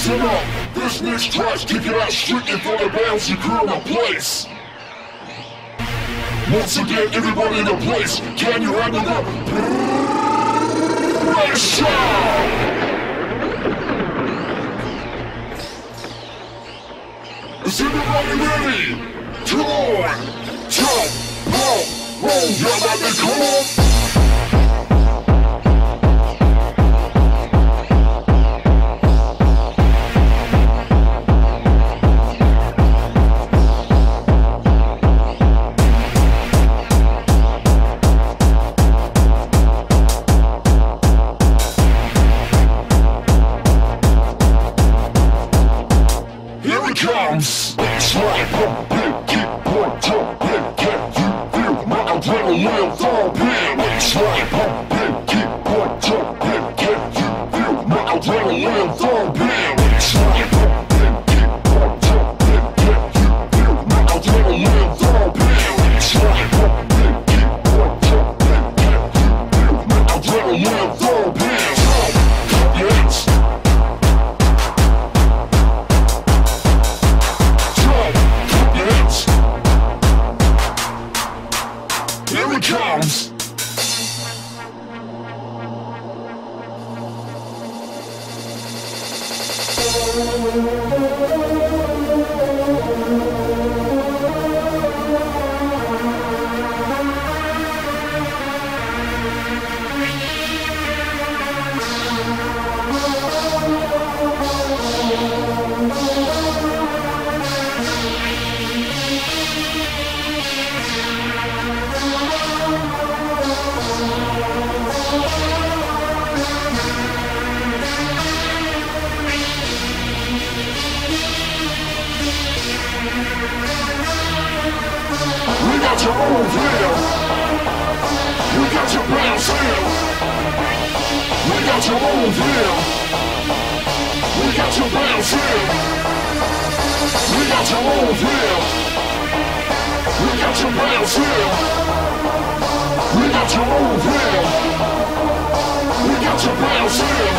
listen up. This next track's kicking out strictly for the bouncy crew in the place. Once again, everybody in the place, can you handle the pressure? Is everybody ready? Come on, jump, roll, y'all got me, come on. Comes. It's like pumping, keep on jumping. Can you feel my adrenaline thumping? It's like pumping, keep on jumping. Can you feel my adrenaline thumping? It's like pumping, keep on jumping. Can you feel my adrenaline thumping? It's like pumping, keep on jumping. Can you feel my adrenaline thumping? Jump, yes. Here it comes. We got your move here. We got your bounce here. We got your move here. We got your bounce here. We got your move here. We got your bounce here. We got your move here. We got your bounce here.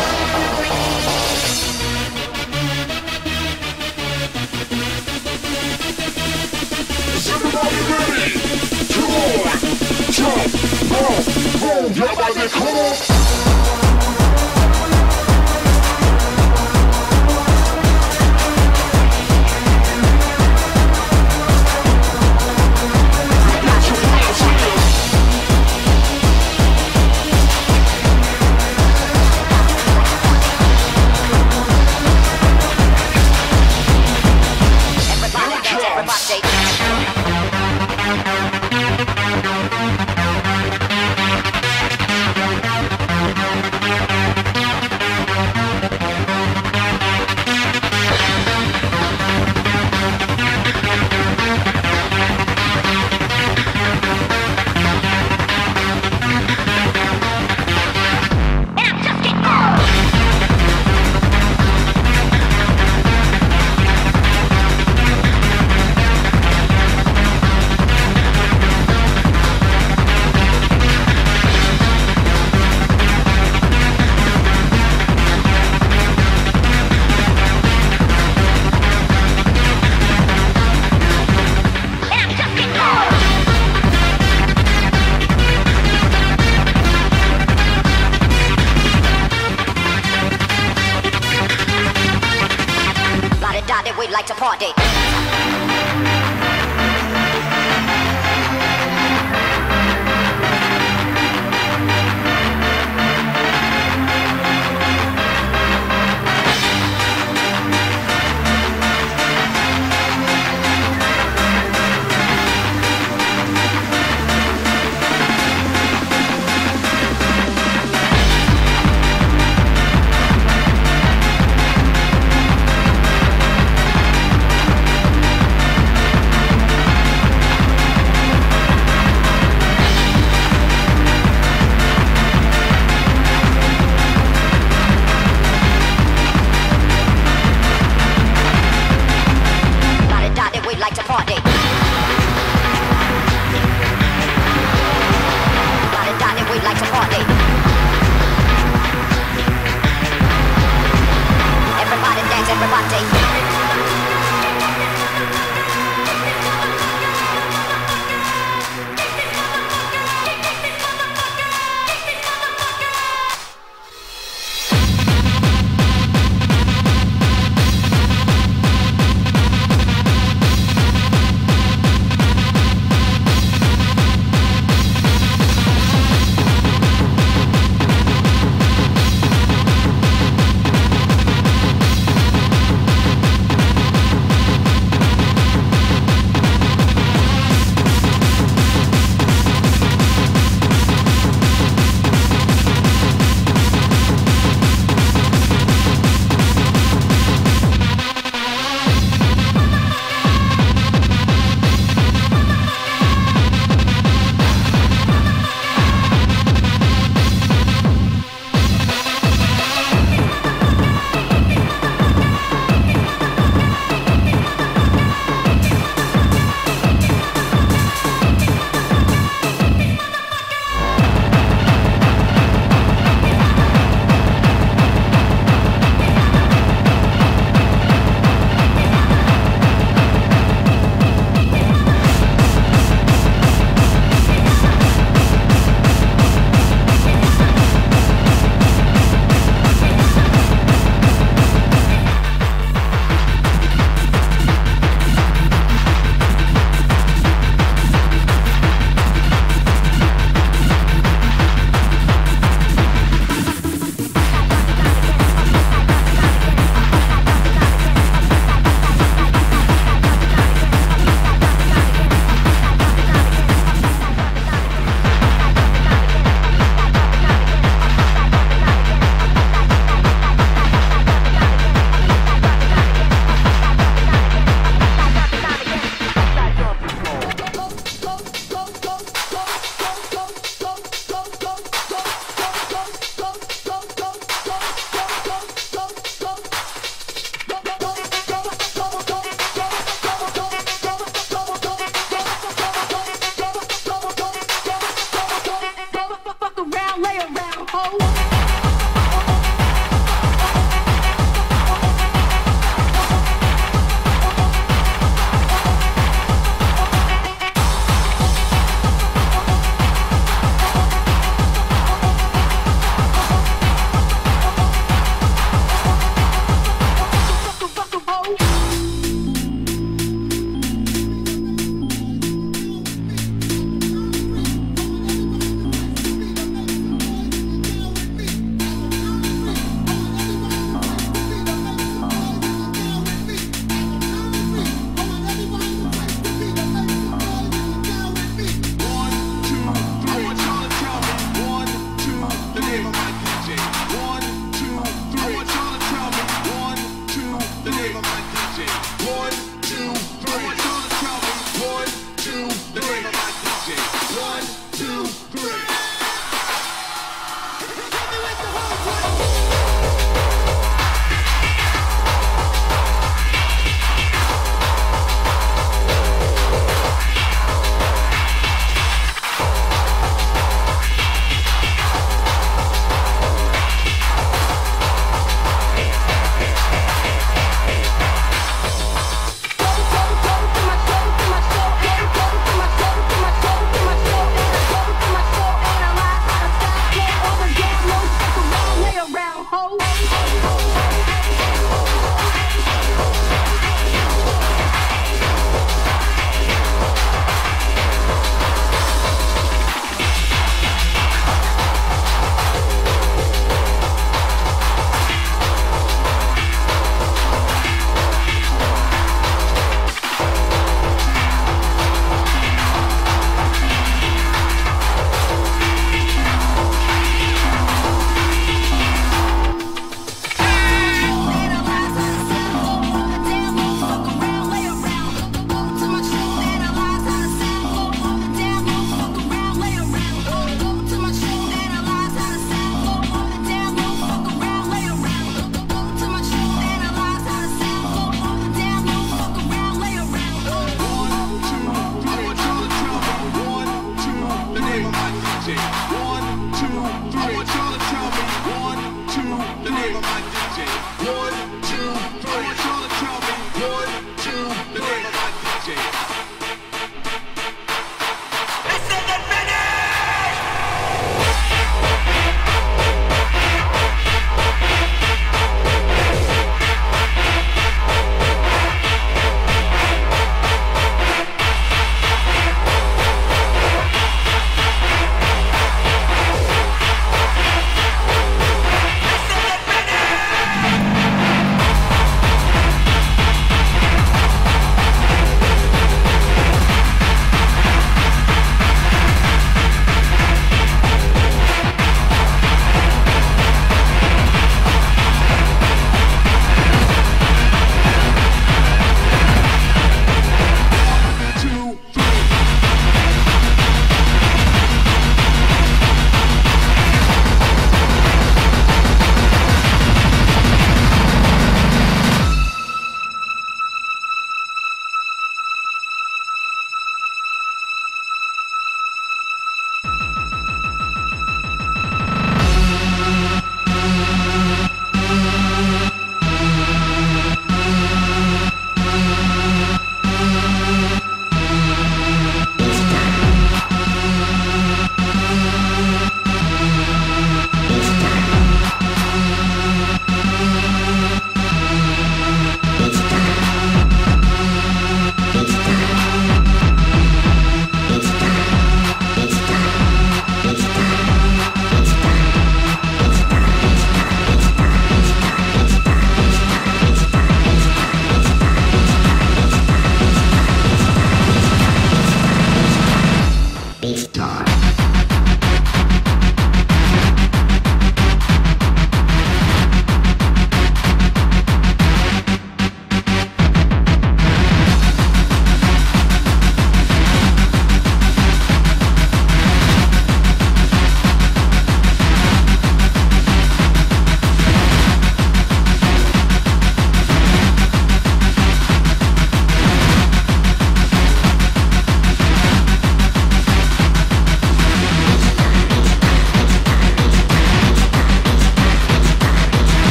Is everybody ready? Come on, jump, roll, y'all about to come on.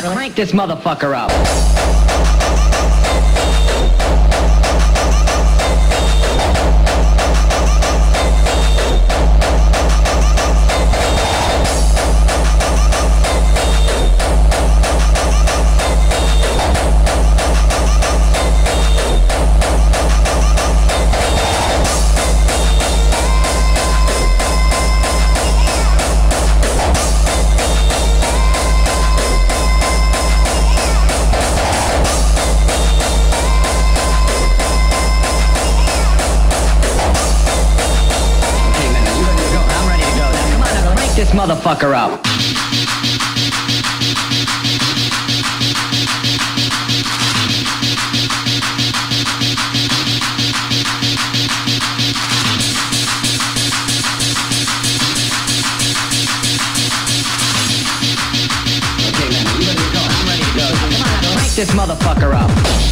crank this motherfucker up. This motherfucker up. Okay, man, you ready to go? I'm ready to go. Come on, crank this motherfucker up.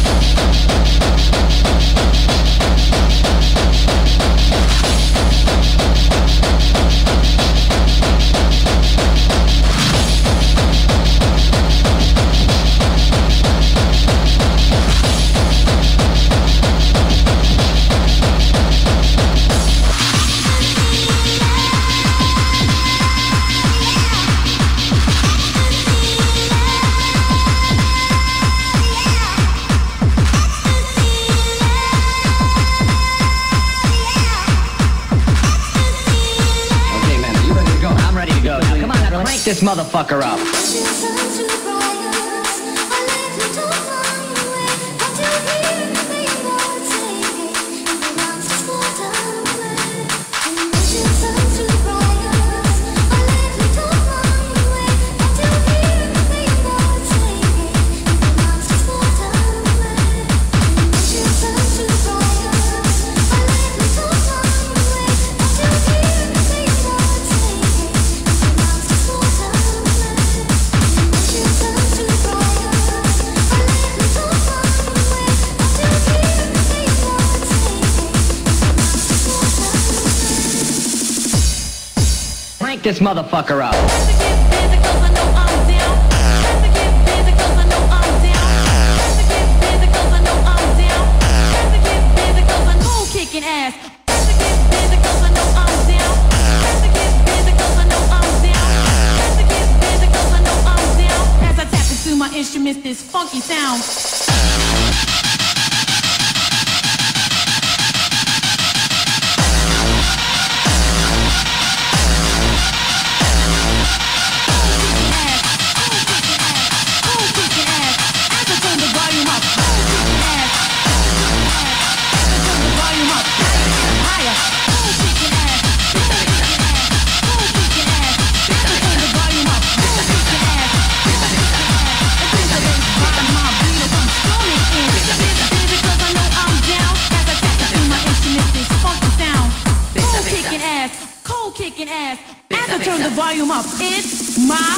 Crank this motherfucker up. Crank this motherfucker up. Kicking ass. As I tap into my instruments, this funky sound. Kicking ass. As I turn the volume up, it's my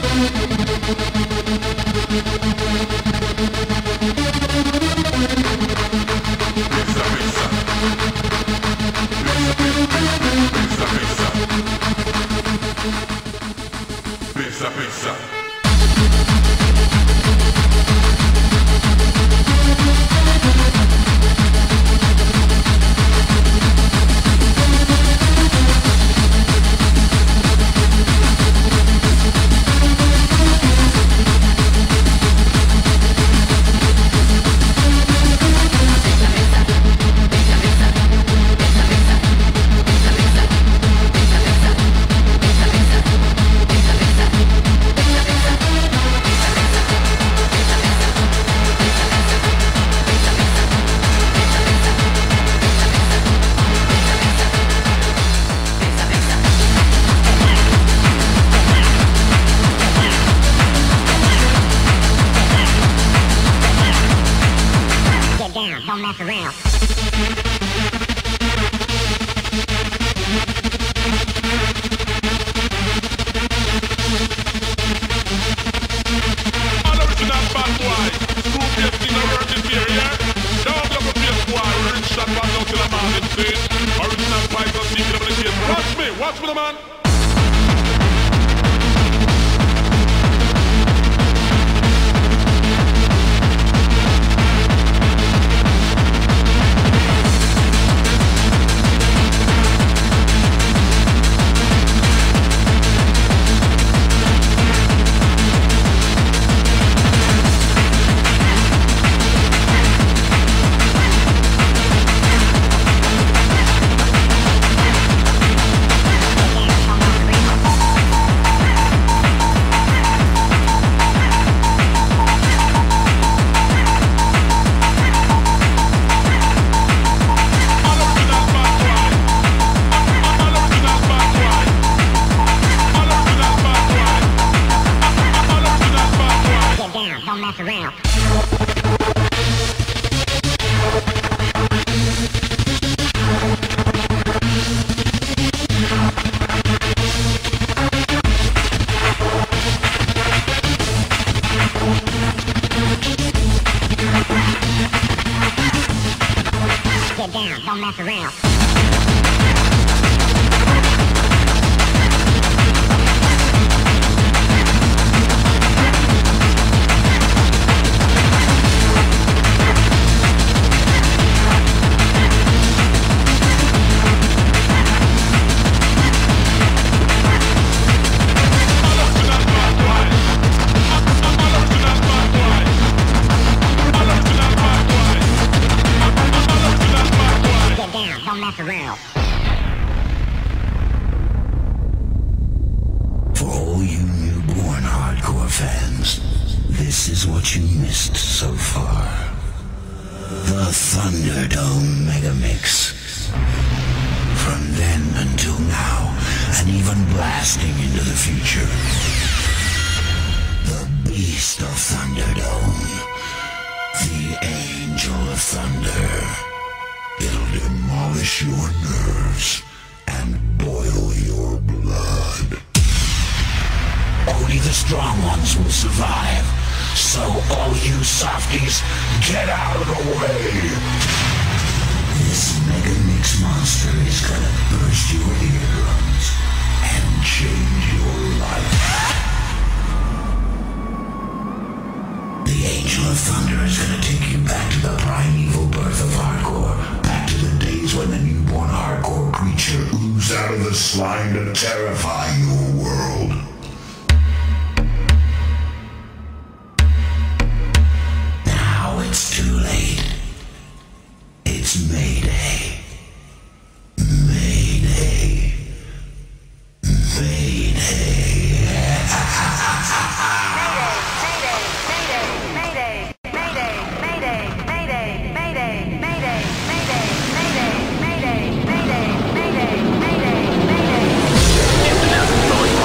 pizza. Don't mess around. Original bad boy, screw face thing a working here, yeah? Don't block a face boy, rich shot one out till a man insane. Original pies are sneaking up in the case. Watch me the man. Don't mess around. Don't mess around. For all you newborn hardcore fans, this is what you missed so far. The Thunderdome Megamix. From then until now, and even blasting into the future. The Beast of Thunderdome. The Angel of Thunder. It'll demolish your nerves and boil your blood. Only the strong ones will survive. So all you softies, get out of the way! This Mega Mix monster is gonna burst your eardrums and change your life. The Angel of Thunder is gonna take you back to the primeval birth of hardcore. Back to the days when the newborn hardcore creature oozed out of the slime to terrify your world. Now it's too late. It's Mayday. Mayday. Mayday. International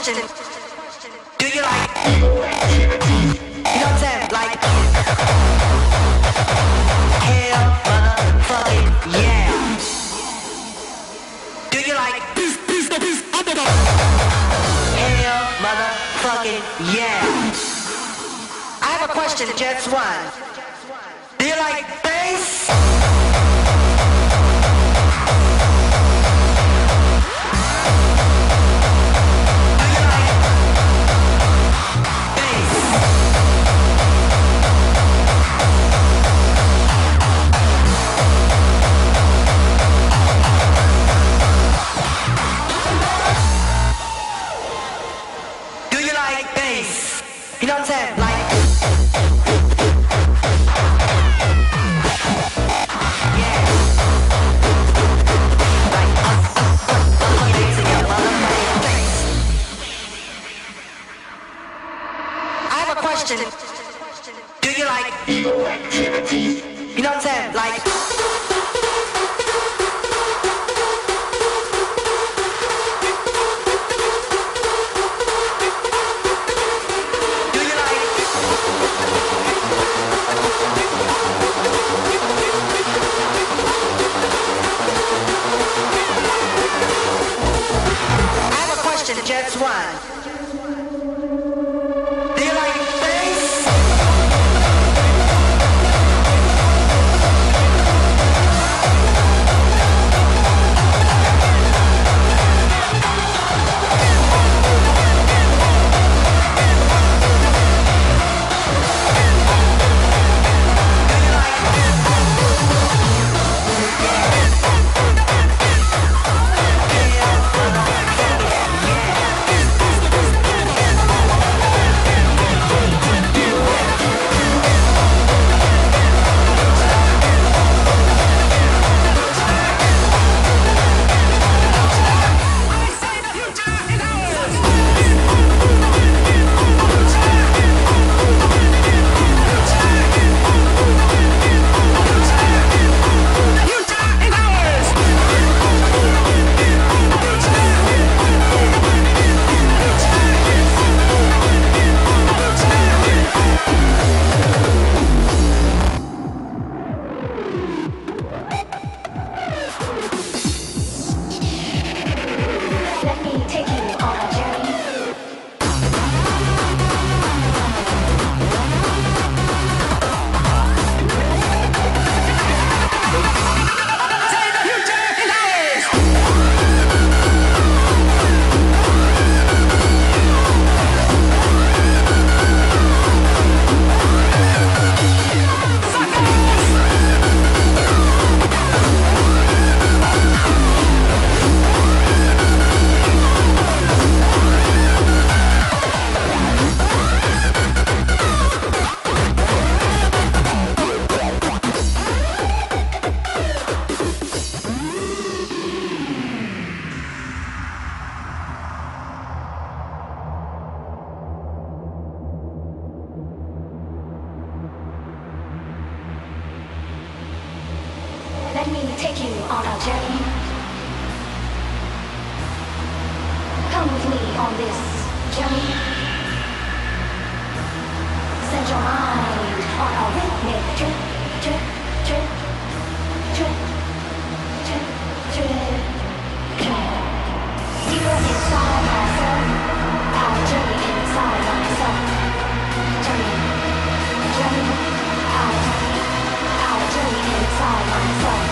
question. Do you like? You know what I'm saying? Like, hell, motherfucking yeah. Do you like? Hell, motherfucking yeah. I have a question, just one. Do you like bass? You know what I'm saying? Like, yeah. Like, amazing, your motherfucking face. I have a question. Do you like? You know what I'm saying? Like. Just one. Do you like bass? Let me take you on a journey. Come with me on this journey. Set your mind on a rhythmic trip, trip, trip, trip, trip, trip, trip. Deeper inside myself, I'll journey inside myself. Journey, journey, I'll journey inside myself.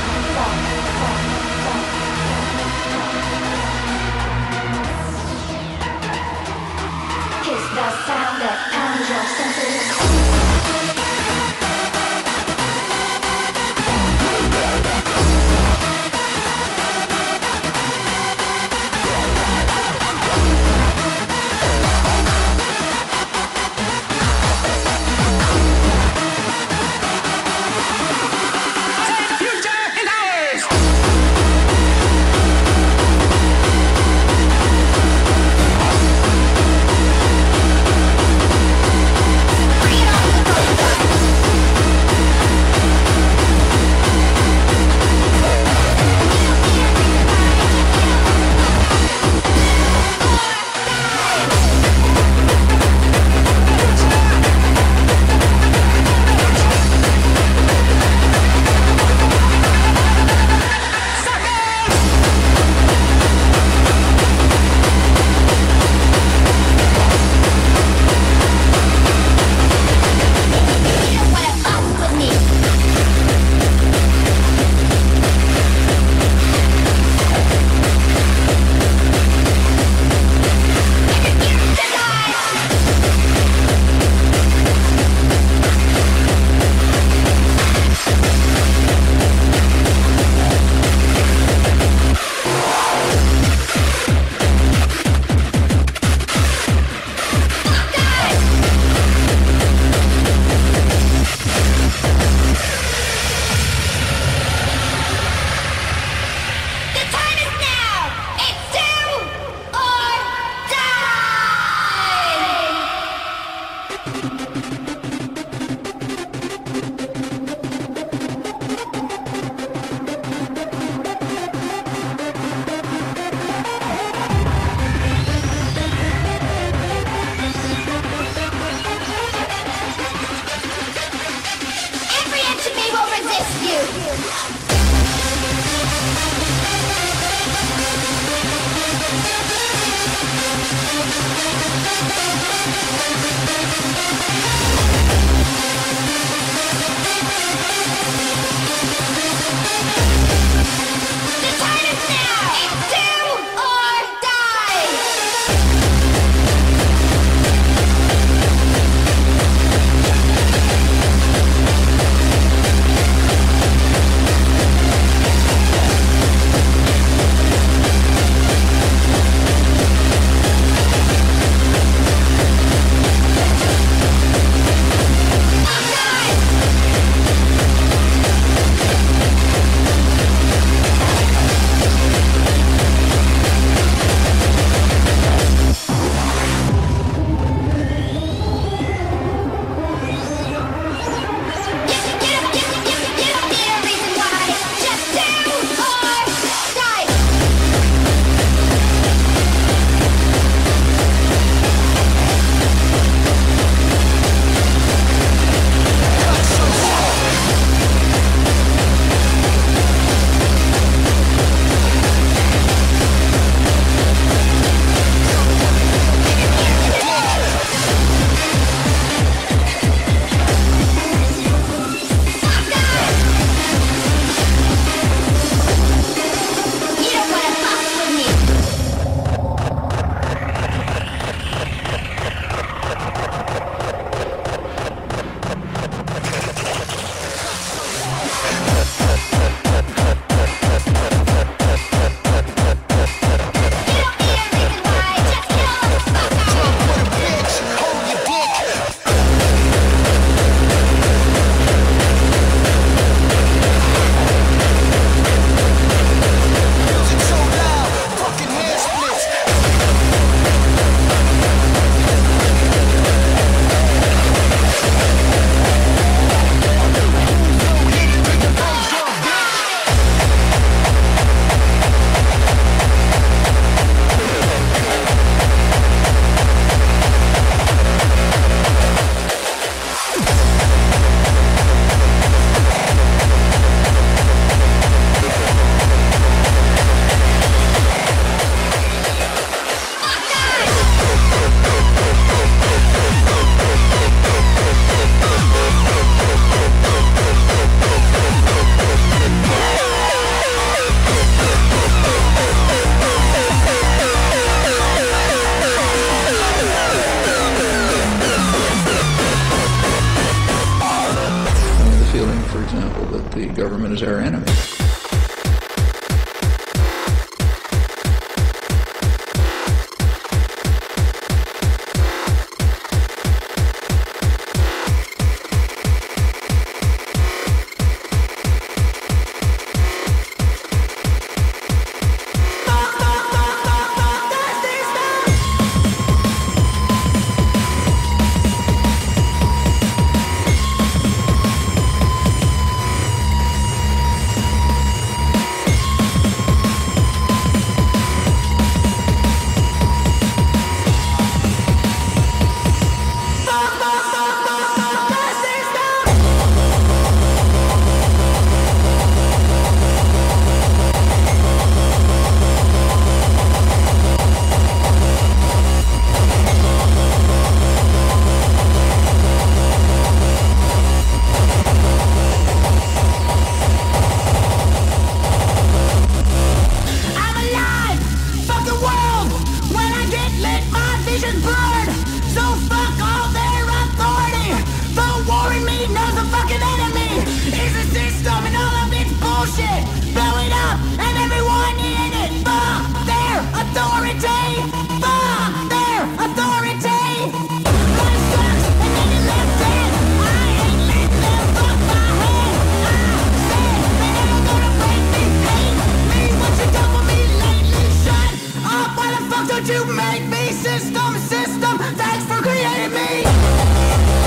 Would you make me system, system? Thanks for creating me.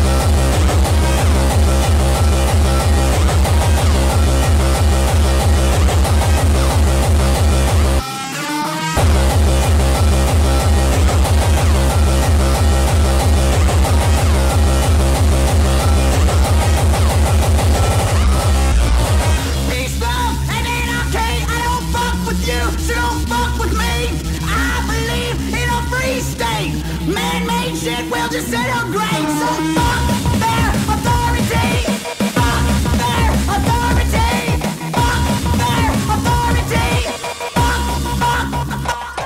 Peace, love, and anarchy. I don't fuck with you, so don't fuck with me. I believe in a free state. Man-made shit will disintegrate. So fuck their authority. Fuck their authority. Fuck their authority. Fuck.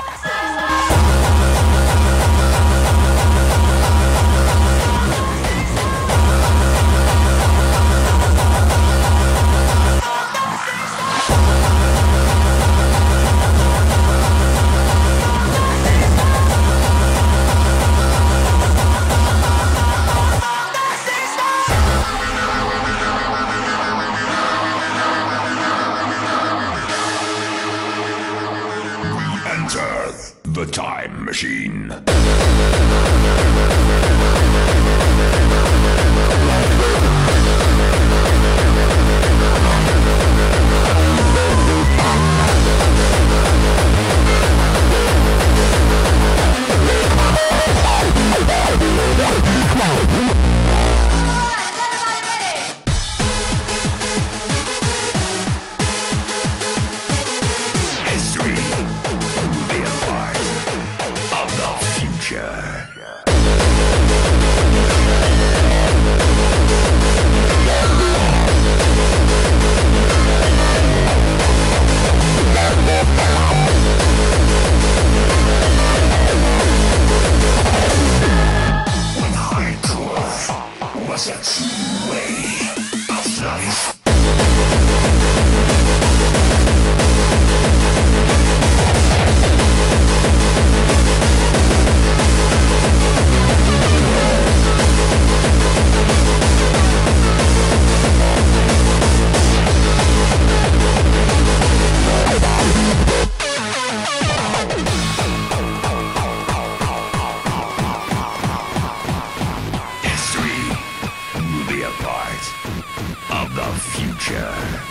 Enter the time machine. History will be a part of the future. When hardcore was a true way of life. History will be a part of the future.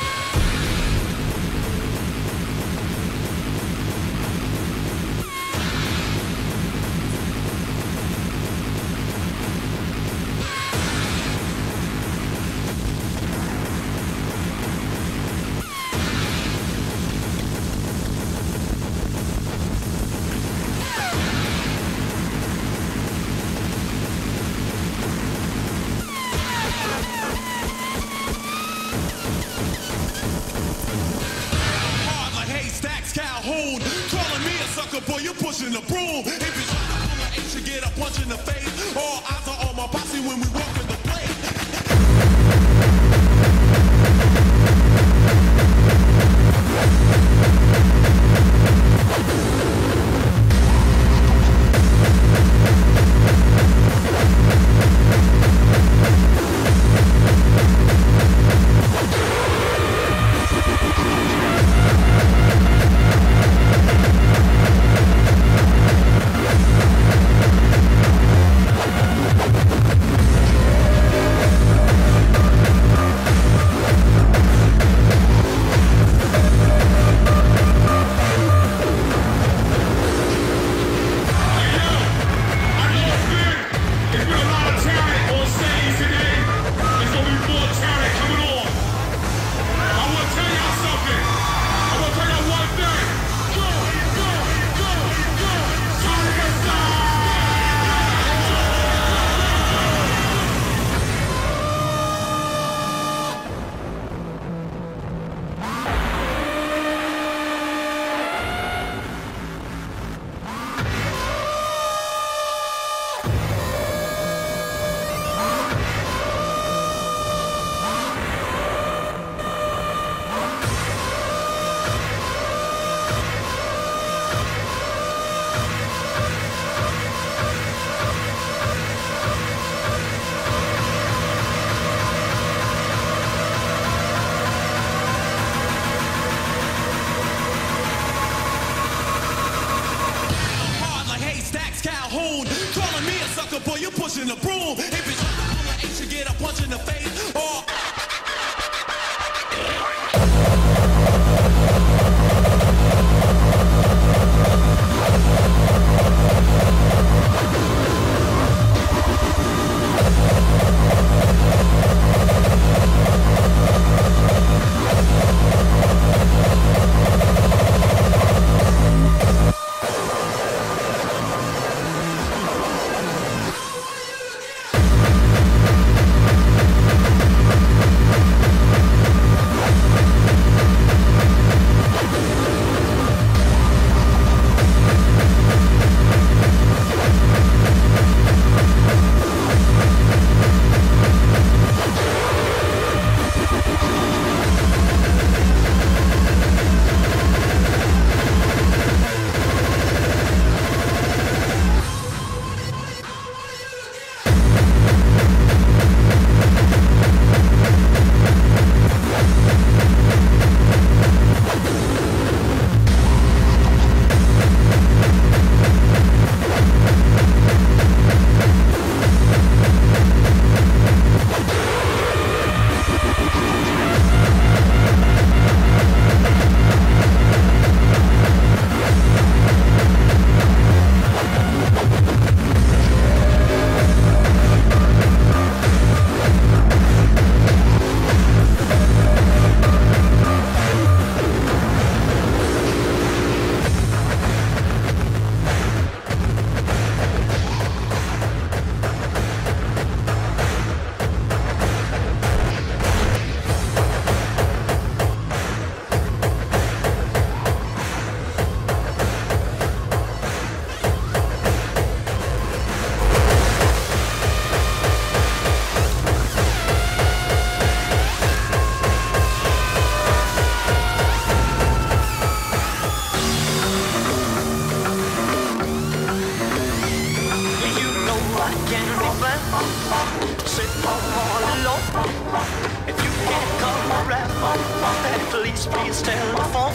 Hard like haystacks, Calhoun. Calling me a sucker, boy, you're pushing the broom. If you try to pull an H, you get a punch in the face. All eyes are on my posse when we walk in the place.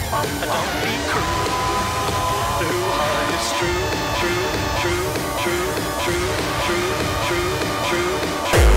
Don't be cruel. Too hard is true, true, true, true, true, true, true, true, true.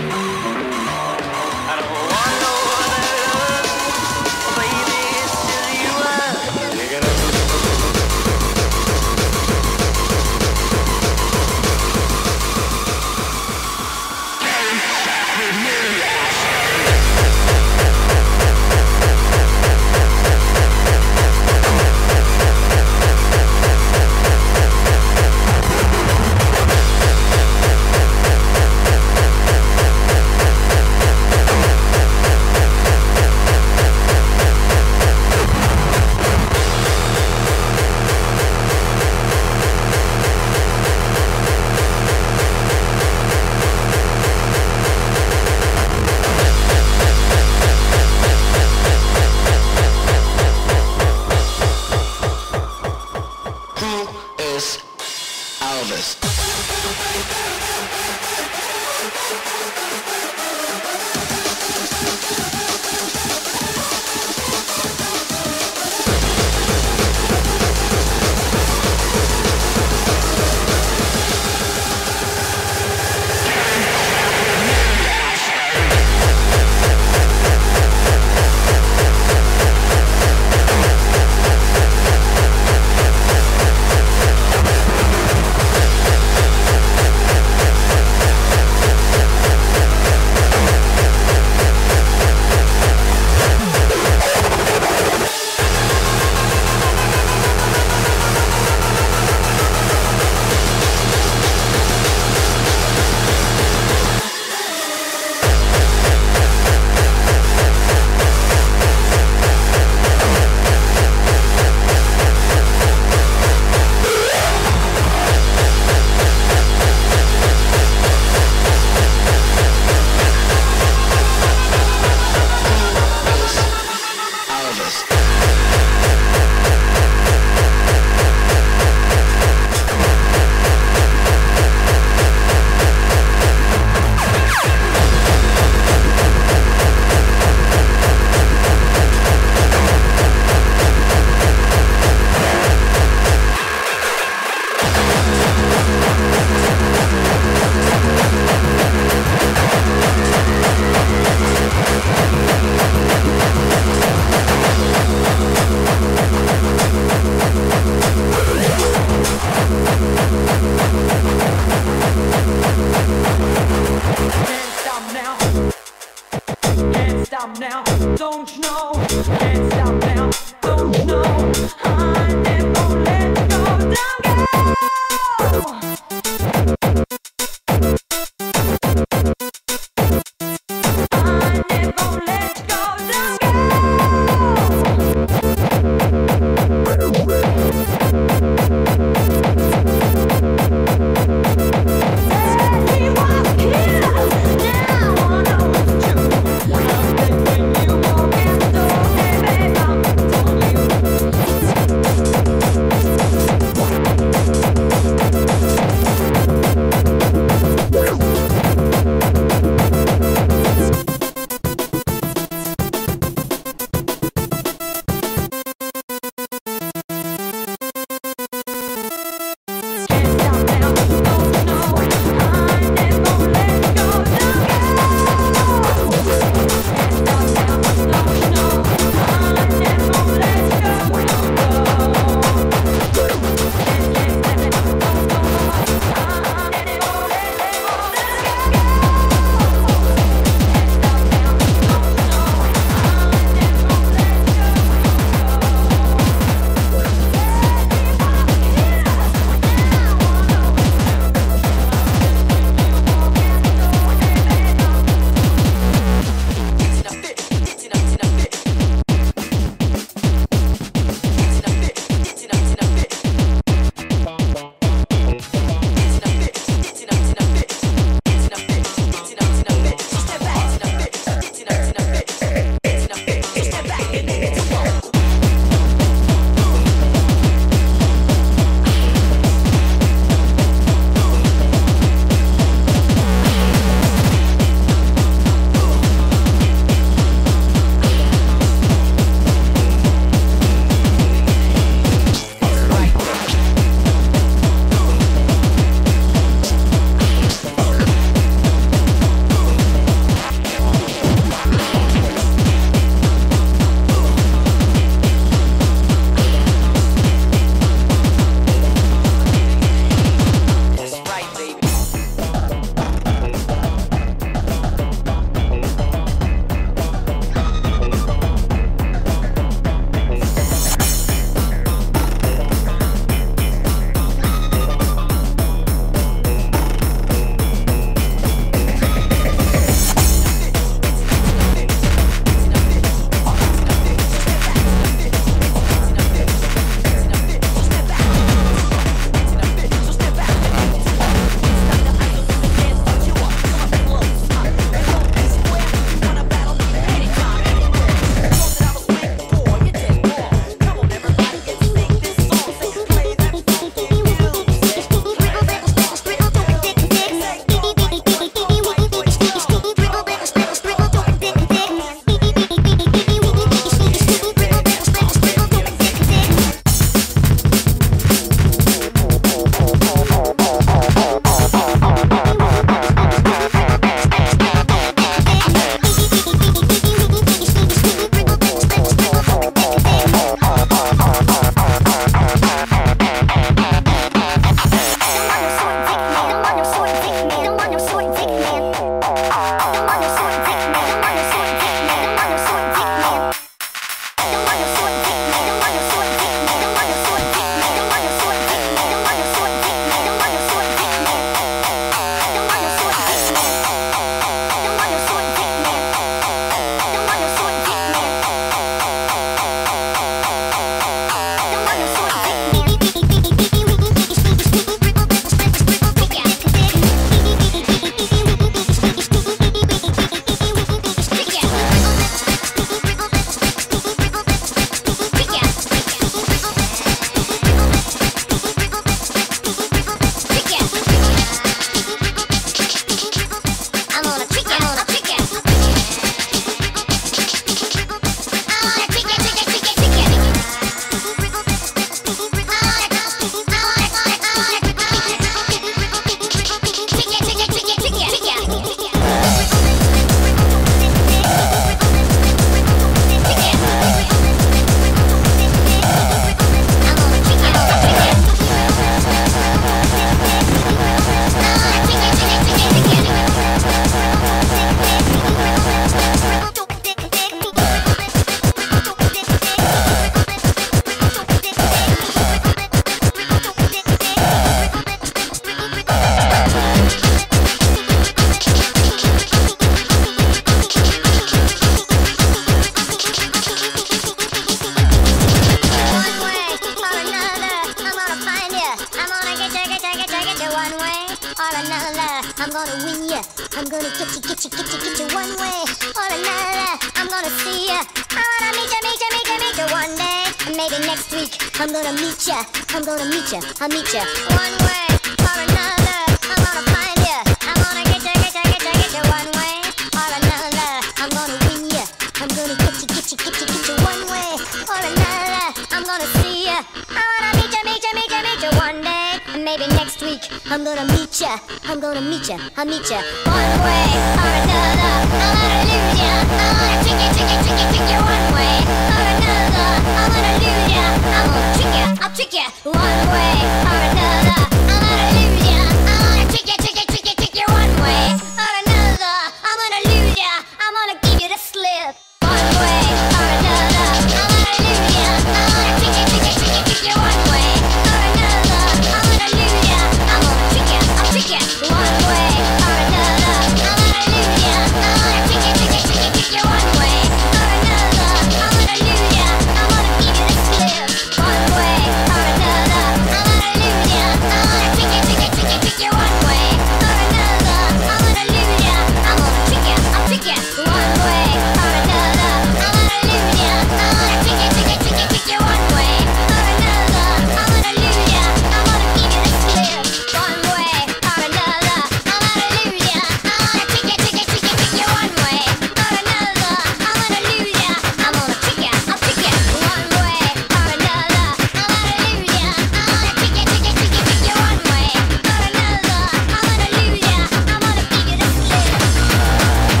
one way or another. I'm gonna win ya. I'm gonna get you one way or another. I'm gonna see ya. I wanna meet ya one day. And maybe next week I'm gonna meet ya. I'll meet ya one way or another. I'm gonna find ya. I'm gonna get ya one way or another. I'm gonna win ya. I'm gonna get you one way or another. I'm gonna see ya. I wanna meet ya one day. And maybe next week I'm gonna meet ya. I'll meet ya one way or another. I'm gonna lose ya. I'm gonna trick ya one way or another. I'm gonna lose ya. I'll trick ya one way or another. I'm gonna lose ya. I'm gonna trick ya one way or another. I'm gonna lose ya. I'm gonna give you the slip one way or another. I'm gonna lose ya. I'm gonna trick ya one way or another. I'm gonna lose ya. I'm gonna trick ya one way or another. I'm gonna lose ya. I'm gonna trick ya one way or another. I'm gonna lose ya. I'm gonna give you the slip one way or another. I'm gonna lose ya. I'm gonna trick ya one way or another. I'm gonna lose ya. I'm gonna trick ya one way or another. I'm gonna lose ya. I'm gonna trick ya one way or another. I'm gonna lose ya. I'm gonna give you the slip one way or another. I'm gonna lose ya. I'm gonna trick ya one way or another. I'm gonna lose ya. I'm gonna trick ya one way or another. I'm gonna lose ya. I'm gonna trick ya one way or another. I'm gonna lose ya. I'm gonna give you the slip.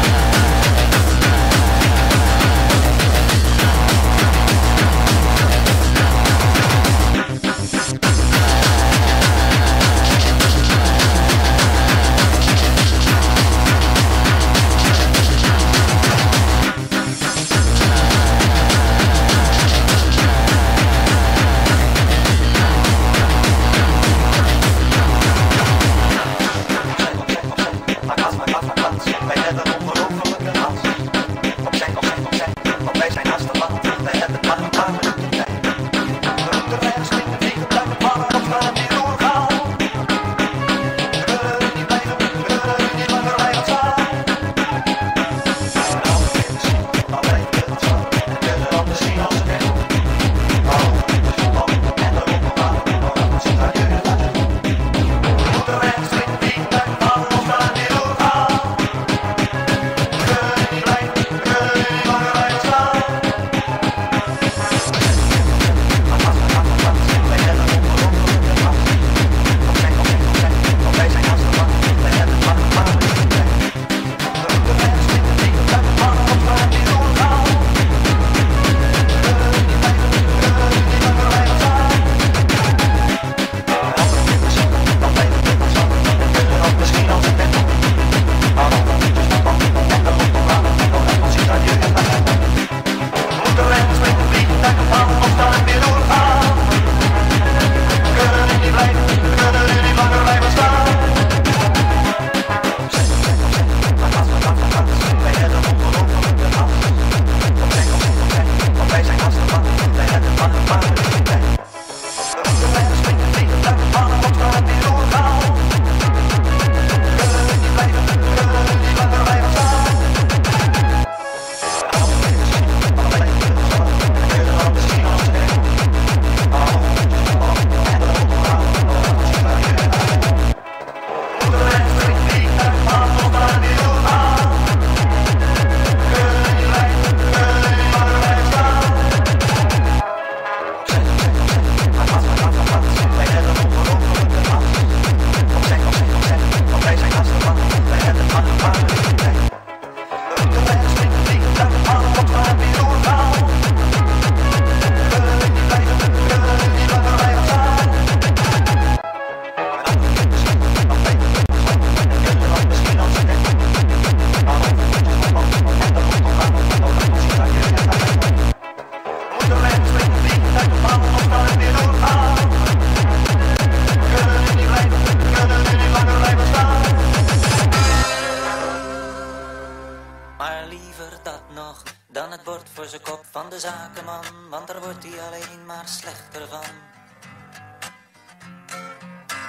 zakenman, want daar wordt hij alleen maar slechter van.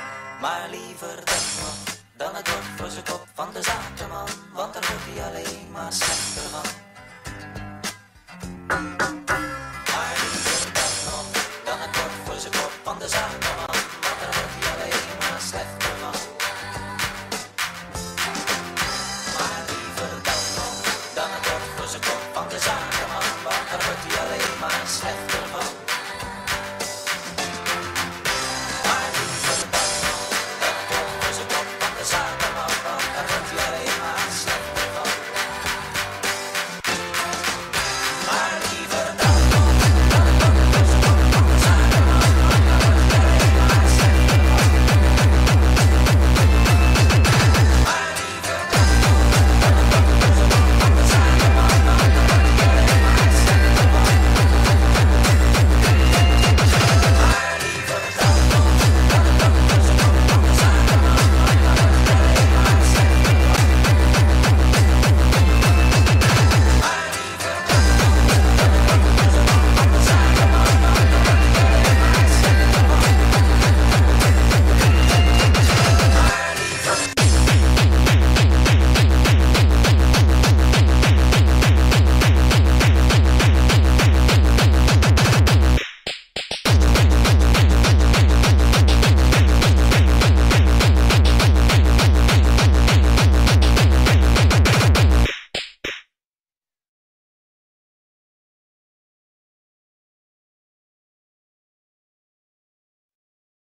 Maar liever dat nog dan het wordt voor zijn kop van de zakenman, want daar wordt hij alleen maar slechter van.